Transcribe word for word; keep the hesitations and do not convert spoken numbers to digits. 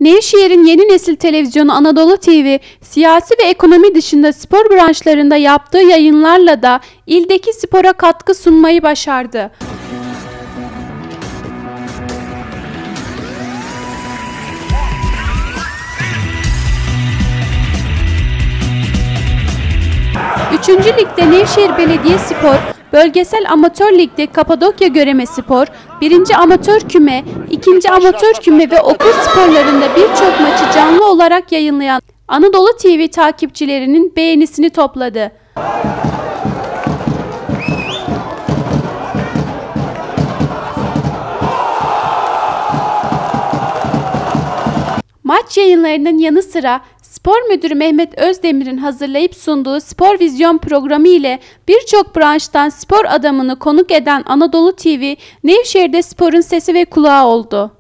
Nevşehir'in yeni nesil televizyonu Anadolu T V, siyasi ve ekonomi dışında spor branşlarında yaptığı yayınlarla da ildeki spora katkı sunmayı başardı. Üçüncü Lig'de Nevşehir Belediyespor, Bölgesel Amatör Lig'de Kapadokya Göremespor, birinci Amatör Küme, ikinci Amatör Küme ve okul sporlarında birçok maçı canlı olarak yayınlayan Anadolu T V takipçilerinin beğenisini topladı. Maç yayınlarının yanı sıra Spor Müdürü Mehmet Özdemir'in hazırlayıp sunduğu Spor Vizyon programı ile birçok branştan spor adamını konuk eden Anadolu T V, Nevşehir'de sporun sesi ve kulağı oldu.